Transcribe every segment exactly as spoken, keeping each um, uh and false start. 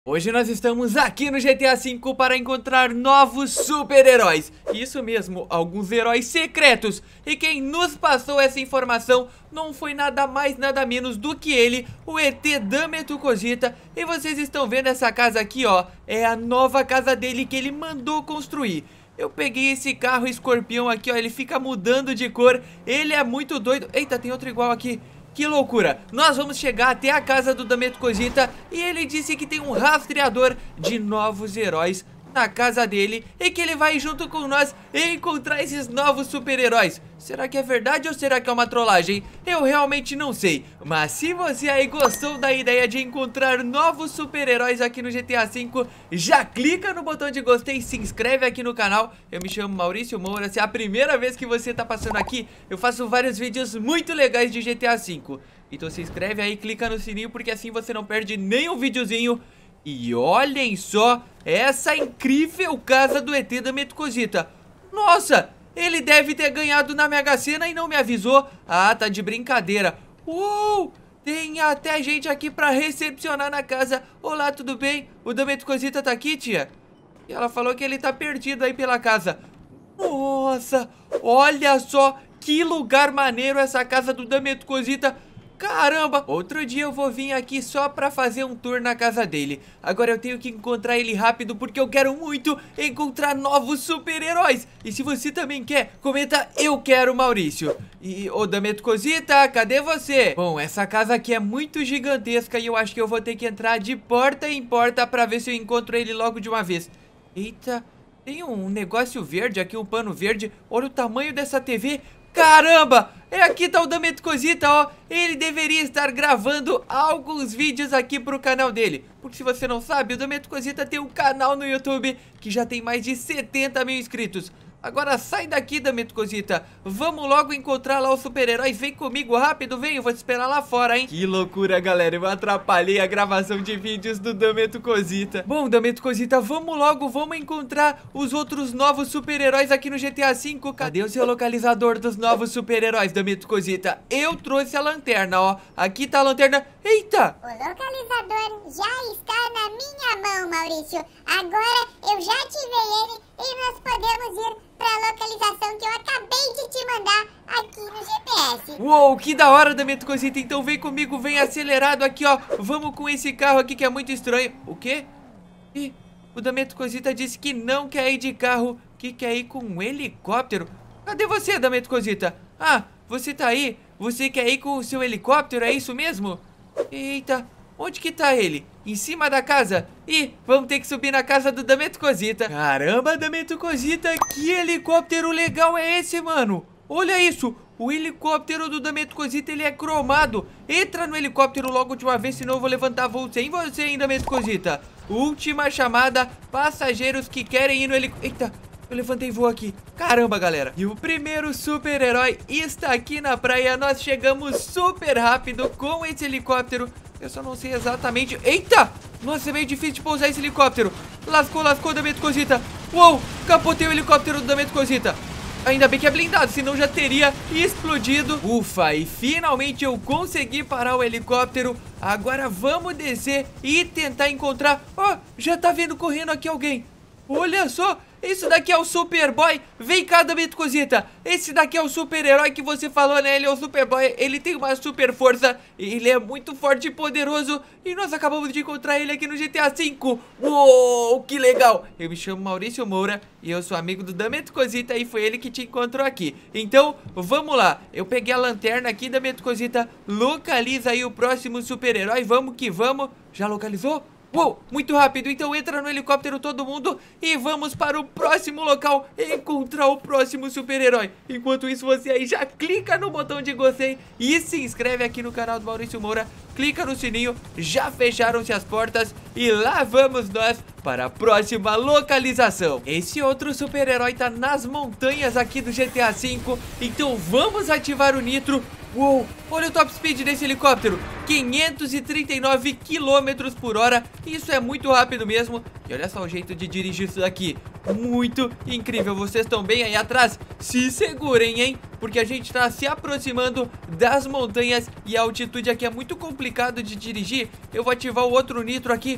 Hoje nós estamos aqui no G T A cinco para encontrar novos super-heróis. Isso mesmo, alguns heróis secretos. E quem nos passou essa informação não foi nada mais, nada menos do que ele, o E T Dâmeto Cogita. E vocês estão vendo essa casa aqui, ó. É a nova casa dele que ele mandou construir. Eu peguei esse carro escorpião aqui, ó. Ele fica mudando de cor. Ele é muito doido. Eita, tem outro igual aqui. Que loucura, nós vamos chegar até a casa do Dâmeto Cogita e ele disse que tem um rastreador de novos heróis na casa dele e que ele vai junto com nós encontrar esses novos super-heróis. Será que é verdade ou será que é uma trollagem? Eu realmente não sei, mas se você aí gostou da ideia de encontrar novos super-heróis aqui no G T A cinco, já clica no botão de gostei e se inscreve aqui no canal. Eu me chamo Maurício Moura, se é a primeira vez que você tá passando aqui, eu faço vários vídeos muito legais de G T A cinco. Então se inscreve aí, clica no sininho, porque assim você não perde nenhum videozinho. E olhem só essa incrível casa do E T Dâmeto Cogita. Nossa, ele deve ter ganhado na Mega Sena e não me avisou. Ah, tá de brincadeira. Uou, tem até gente aqui pra recepcionar na casa. Olá, tudo bem? O Dâmeto Cogita tá aqui, tia? E ela falou que ele tá perdido aí pela casa. Nossa, olha só que lugar maneiro essa casa do Dâmeto Cogita. Caramba, outro dia eu vou vir aqui só pra fazer um tour na casa dele. Agora eu tenho que encontrar ele rápido porque eu quero muito encontrar novos super-heróis. E se você também quer, comenta eu quero, Maurício. E ô Dâmeto Cogita, cadê você? Bom, essa casa aqui é muito gigantesca e eu acho que eu vou ter que entrar de porta em porta pra ver se eu encontro ele logo de uma vez. Eita, tem um negócio verde aqui, um pano verde. Olha o tamanho dessa T V. Caramba, é aqui tá o Dâmeto Cogita, ó. Ele deveria estar gravando alguns vídeos aqui pro canal dele. Porque se você não sabe, o Dâmeto Cogita tem um canal no YouTube que já tem mais de setenta mil inscritos. Agora sai daqui, Dâmeto Cogita. Vamos logo encontrar lá os super-heróis. Vem comigo rápido, vem, eu vou te esperar lá fora, hein. Que loucura, galera, eu atrapalhei a gravação de vídeos do Dâmeto Cogita. Bom, Dâmeto Cogita, vamos logo, vamos encontrar os outros novos super-heróis aqui no G T A cinco. Cadê o seu localizador dos novos super-heróis, Dâmeto Cogita? Eu trouxe a lanterna, ó. Aqui tá a lanterna. Eita! O localizador já está na minha mão, Maurício. Agora eu já ativei ele e nós podemos ir para a localização que eu acabei de te mandar aqui no G P S. Uou, que da hora, Dâmeto Cogita. Então vem comigo, vem acelerado aqui, ó. Vamos com esse carro aqui que é muito estranho. O quê? Ih, o Dâmeto Cogita disse que não quer ir de carro, que quer ir com um helicóptero. Cadê você, Dâmeto Cogita? Ah, você tá aí? Você quer ir com o seu helicóptero, é isso mesmo? Eita, onde que tá ele? Em cima da casa? Ih, vamos ter que subir na casa do Dâmeto Cogita. Caramba, Dâmeto Cogita, que helicóptero legal é esse, mano? Olha isso, o helicóptero do Dâmeto Cogita, ele é cromado. Entra no helicóptero logo de uma vez, senão eu vou levantar voo sem você, hein, Dâmeto Cogita. Última chamada, passageiros que querem ir no helicóptero. Eita, eu levantei voo aqui. Caramba, galera. E o primeiro super-herói está aqui na praia. Nós chegamos super rápido com esse helicóptero. Eu só não sei exatamente... Eita! Nossa, é meio difícil de pousar esse helicóptero. Lascou, lascou, Dâmeto Cogita. Uou, capotei o helicóptero do Dâmeto Cogita. Ainda bem que é blindado, senão já teria explodido. Ufa, e finalmente eu consegui parar o helicóptero. Agora vamos descer e tentar encontrar... Ó, oh, já tá vendo correndo aqui alguém. Olha só, isso daqui é o Superboy. Vem cá, Dâmeto Cogita. Esse daqui é o super-herói que você falou, né? Ele é o Superboy, ele tem uma super força. Ele é muito forte e poderoso. E nós acabamos de encontrar ele aqui no G T A cinco. Uou, que legal. Eu me chamo Maurício Moura e eu sou amigo do Dâmeto Cogita. E foi ele que te encontrou aqui. Então, vamos lá. Eu peguei a lanterna aqui, Dâmeto Cogita. Localiza aí o próximo super-herói. Vamos que vamos. Já localizou? Uou, muito rápido, então entra no helicóptero todo mundo e vamos para o próximo local encontrar o próximo super-herói. Enquanto isso, você aí já clica no botão de gostei e se inscreve aqui no canal do Maurício Moura. Clica no sininho, já fecharam-se as portas e lá vamos nós para a próxima localização. Esse outro super-herói tá nas montanhas aqui do G T A cinco, então vamos ativar o nitro. Uou, olha o top speed desse helicóptero, quinhentos e trinta e nove quilômetros por hora. Isso é muito rápido mesmo. E olha só o jeito de dirigir isso daqui, muito incrível. Vocês estão bem aí atrás? Se segurem, hein? Porque a gente tá se aproximando das montanhas e a altitude aqui é muito complicado de dirigir. Eu vou ativar o outro nitro aqui.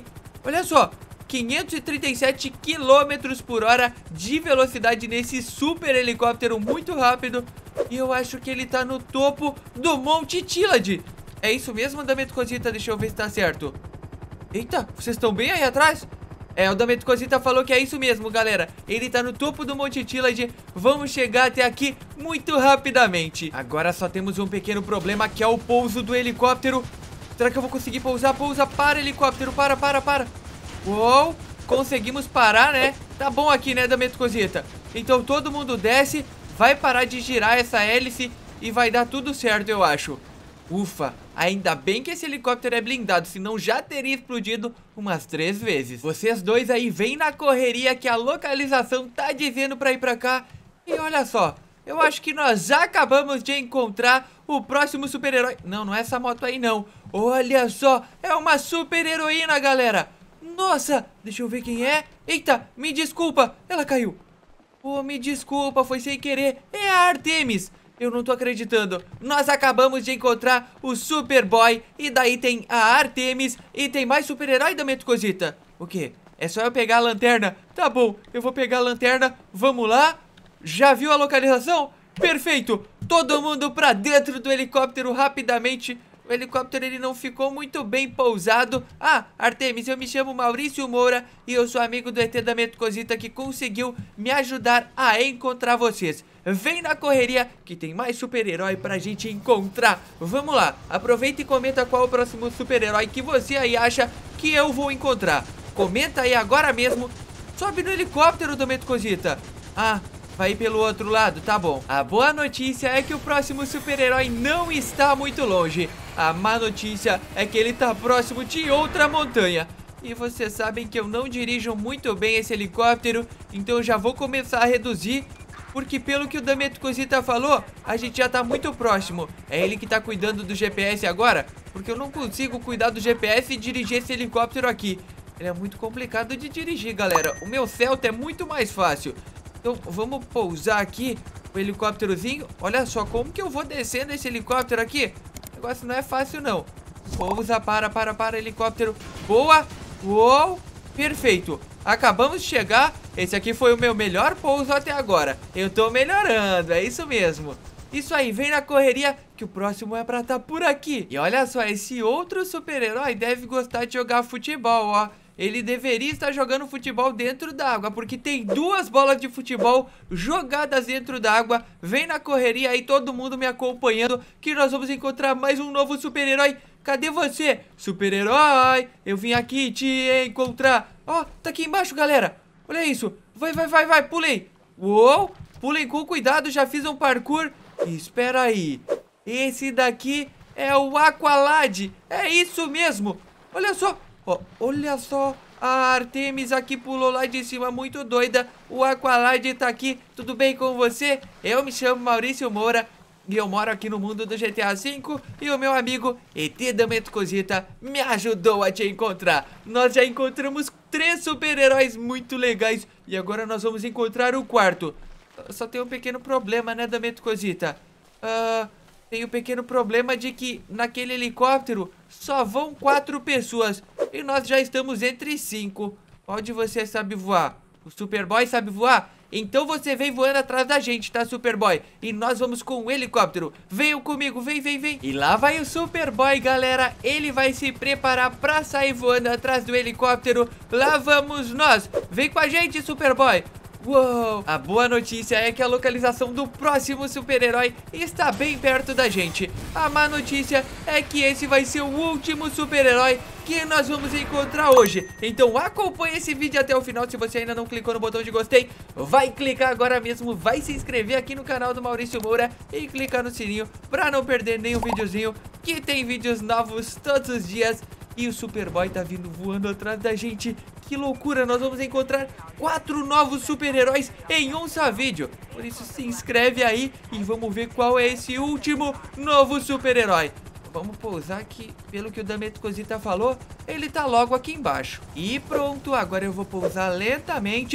Olha só, quinhentos e trinta e sete quilômetros por hora de velocidade nesse super helicóptero muito rápido. E eu acho que ele tá no topo do Monte Tillad. É isso mesmo, Andamento Cosita? Deixa eu ver se tá certo. Eita, vocês estão bem aí atrás? É, o Andamento Cosita falou que é isso mesmo, galera. Ele tá no topo do Monte Tillad. Vamos chegar até aqui muito rapidamente. Agora só temos um pequeno problema, que é o pouso do helicóptero. Será que eu vou conseguir pousar? Pousa, para, helicóptero, para, para, para. Uou, conseguimos parar, né? Tá bom aqui, né, Andamento Cosita? Então todo mundo desce, vai parar de girar essa hélice e vai dar tudo certo, eu acho. Ufa, ainda bem que esse helicóptero é blindado, senão já teria explodido umas três vezes. Vocês dois aí vêm na correria que a localização tá dizendo pra ir pra cá. E olha só, eu acho que nós já acabamos de encontrar o próximo super-herói. Não, não é essa moto aí não. Olha só, é uma super-heroína, galera. Nossa, deixa eu ver quem é. Eita, me desculpa, ela caiu. Oh, me desculpa, foi sem querer. É a Artemis. Eu não tô acreditando. Nós acabamos de encontrar o Superboy. E daí tem a Artemis. E tem mais super-herói, Andamento Cosita. O quê? É só eu pegar a lanterna? Tá bom, eu vou pegar a lanterna. Vamos lá. Já viu a localização? Perfeito. Todo mundo pra dentro do helicóptero rapidamente. O helicóptero ele não ficou muito bem pousado. Ah, Artemis, eu me chamo Maurício Moura e eu sou amigo do E T Andamento Cosita que conseguiu me ajudar a encontrar vocês. Vem na correria que tem mais super-herói pra gente encontrar. Vamos lá, aproveita e comenta qual é o próximo super-herói que você aí acha que eu vou encontrar. Comenta aí agora mesmo. Sobe no helicóptero, Andamento Cosita. Ah, vai pelo outro lado, tá bom. A boa notícia é que o próximo super-herói não está muito longe. A má notícia é que ele tá próximo de outra montanha. E vocês sabem que eu não dirijo muito bem esse helicóptero, então eu já vou começar a reduzir, porque pelo que o Andamento Cosita falou, a gente já tá muito próximo. É ele que tá cuidando do G P S agora, porque eu não consigo cuidar do G P S e dirigir esse helicóptero aqui. Ele é muito complicado de dirigir, galera. O meu Celta é muito mais fácil. Então vamos pousar aqui o helicópterozinho. Olha só como que eu vou descendo esse helicóptero aqui. O negócio não é fácil não. Pousa, para, para, para, helicóptero. Boa. Uou, perfeito. Acabamos de chegar. Esse aqui foi o meu melhor pouso até agora. Eu tô melhorando, é isso mesmo. Isso aí, vem na correria que o próximo é pra estar por aqui. E olha só, esse outro super-herói deve gostar de jogar futebol, ó. Ele deveria estar jogando futebol dentro d'água, porque tem duas bolas de futebol jogadas dentro d'água. Vem na correria aí, todo mundo me acompanhando, que nós vamos encontrar mais um novo super-herói. Cadê você, super-herói? Eu vim aqui te encontrar. Ó, tá aqui embaixo, galera. Olha isso. Vai, vai, vai, vai, pulei. Uou, pulem com cuidado, já fiz um parkour. Espera aí. Esse daqui é o Aqualad. É isso mesmo. Olha só. Ó, olha só, a Artemis aqui pulou lá de cima, muito doida. O Aqualad tá aqui, tudo bem com você? Eu me chamo Maurício Moura e eu moro aqui no mundo do G T A cinco. E o meu amigo E T Andamento Cosita me ajudou a te encontrar. Nós já encontramos três super-heróis muito legais e agora nós vamos encontrar o quarto. Só tem um pequeno problema, né, Andamento Cosita? Ah... Uh... Tem um pequeno problema de que naquele helicóptero só vão quatro pessoas e nós já estamos entre cinco. Onde você sabe voar? O Superboy sabe voar? Então você vem voando atrás da gente, tá, Superboy? E nós vamos com o helicóptero. Venham comigo, vem, vem, vem. E lá vai o Superboy, galera. Ele vai se preparar pra sair voando atrás do helicóptero. Lá vamos nós. Vem com a gente, Superboy. Uou! A boa notícia é que a localização do próximo super-herói está bem perto da gente. A má notícia é que esse vai ser o último super-herói que nós vamos encontrar hoje. Então acompanhe esse vídeo até o final. Se você ainda não clicou no botão de gostei, vai clicar agora mesmo, vai se inscrever aqui no canal do Maurício Moura e clicar no sininho para não perder nenhum videozinho, que tem vídeos novos todos os dias. E o Superboy tá vindo voando atrás da gente. Que loucura, nós vamos encontrar quatro novos super-heróis em um só vídeo. Por isso se inscreve aí e vamos ver qual é esse último novo super-herói. Vamos pousar aqui, pelo que o Andamento Cosita falou, ele tá logo aqui embaixo. E pronto, agora eu vou pousar lentamente.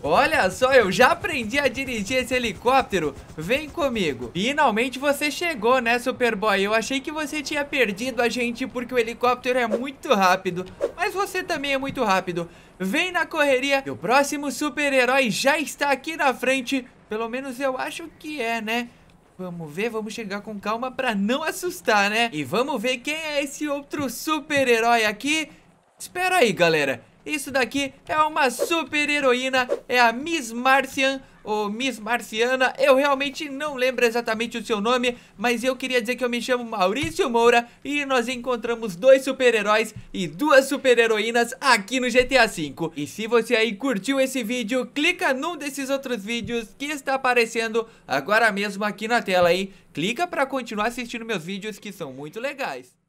Olha só, eu já aprendi a dirigir esse helicóptero. Vem comigo. Finalmente você chegou, né, Superboy? Eu achei que você tinha perdido a gente porque o helicóptero é muito rápido. Mas você também é muito rápido. Vem na correria, que o próximo super-herói já está aqui na frente. Pelo menos eu acho que é, né? Vamos ver, vamos chegar com calma pra não assustar, né? E vamos ver quem é esse outro super-herói aqui. Espera aí, galera. Isso daqui é uma super heroína, é a Miss Martian, ou Miss Marciana. Eu realmente não lembro exatamente o seu nome, mas eu queria dizer que eu me chamo Maurício Moura e nós encontramos dois super-heróis e duas super-heroínas aqui no G T A cinco. E se você aí curtiu esse vídeo, clica num desses outros vídeos que está aparecendo agora mesmo aqui na tela aí. Clica para continuar assistindo meus vídeos que são muito legais.